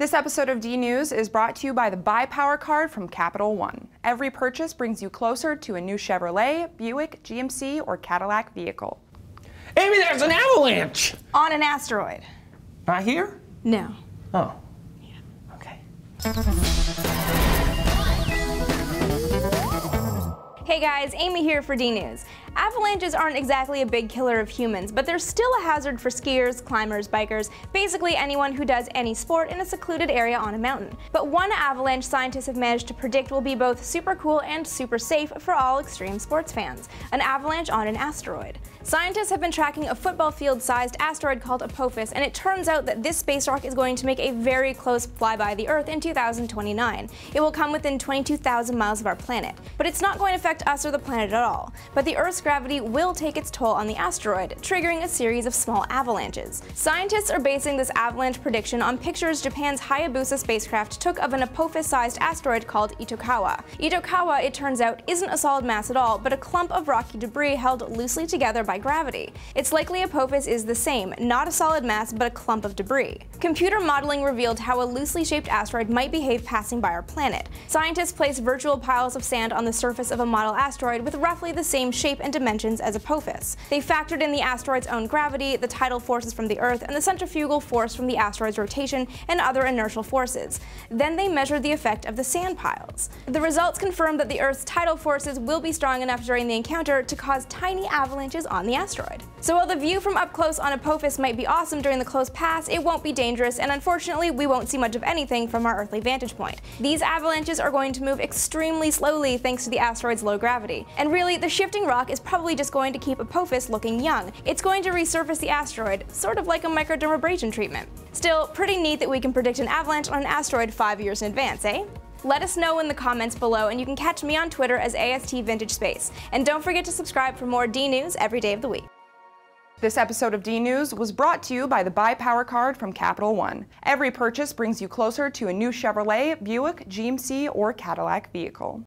This episode of DNews is brought to you by the Buy Power card from Capital One. Every purchase brings you closer to a new Chevrolet, Buick, GMC, or Cadillac vehicle. Amy, there's an avalanche! On an asteroid. Not here? No. Oh. Yeah. Okay. Hey guys, Amy here for DNews. Avalanches aren't exactly a big killer of humans, but they're still a hazard for skiers, climbers, bikers, basically anyone who does any sport in a secluded area on a mountain. But one avalanche scientists have managed to predict will be both super cool and super safe for all extreme sports fans: an avalanche on an asteroid. Scientists have been tracking a football field-sized asteroid called Apophis, and it turns out that this space rock is going to make a very close flyby the Earth in 2029. It will come within 22,000 miles of our planet, but it's not going to affect us or the planet at all. But the Earth's gravity will take its toll on the asteroid, triggering a series of small avalanches. Scientists are basing this avalanche prediction on pictures Japan's Hayabusa spacecraft took of an Apophis-sized asteroid called Itokawa. Itokawa, it turns out, isn't a solid mass at all, but a clump of rocky debris held loosely together by gravity. It's likely Apophis is the same, not a solid mass, but a clump of debris. Computer modeling revealed how a loosely shaped asteroid might behave passing by our planet. Scientists placed virtual piles of sand on the surface of a model asteroid with roughly the same shape and dimensions as Apophis. They factored in the asteroid's own gravity, the tidal forces from the Earth, and the centrifugal force from the asteroid's rotation, and other inertial forces. Then they measured the effect of the sand piles. The results confirmed that the Earth's tidal forces will be strong enough during the encounter to cause tiny avalanches on the asteroid. So while the view from up close on Apophis might be awesome during the close pass, it won't be dangerous, and unfortunately we won't see much of anything from our earthly vantage point. These avalanches are going to move extremely slowly thanks to the asteroid's low gravity. And really, the shifting rock is probably just going to keep Apophis looking young. It's going to resurface the asteroid, sort of like a microdermabrasion treatment. Still, pretty neat that we can predict an avalanche on an asteroid 5 years in advance, eh? Let us know in the comments below, and you can catch me on Twitter as AST Vintage Space. And don't forget to subscribe for more DNews every day of the week. This episode of DNews was brought to you by the Buy Power card from Capital One. Every purchase brings you closer to a new Chevrolet, Buick, GMC, or Cadillac vehicle.